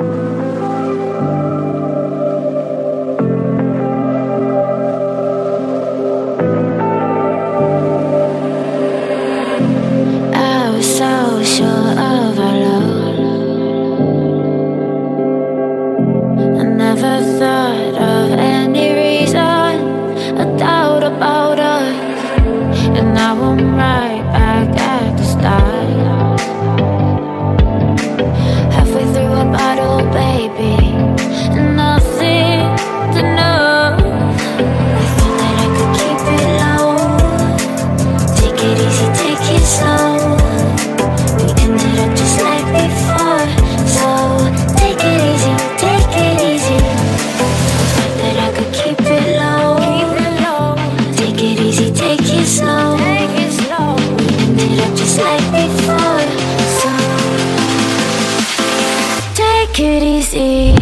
Take it easy.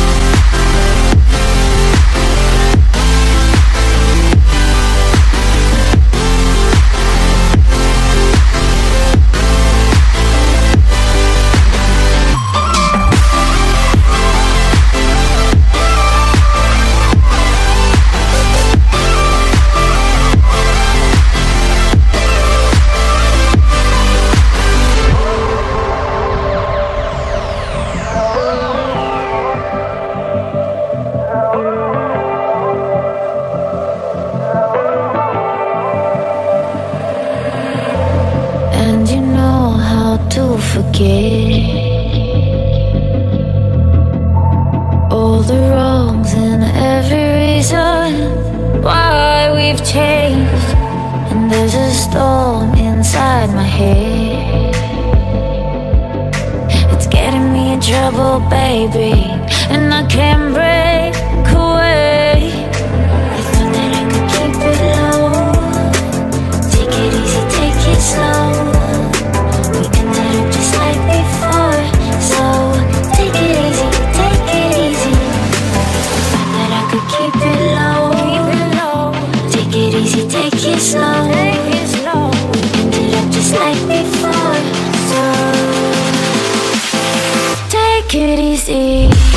To forget all the wrongs and every reason why we've changed. And there's a storm inside my head, it's getting me in trouble, baby, and I can't break away. I thought that I could keep it low, take it easy, take it slow. Slow, ended up just like before. So take it easy.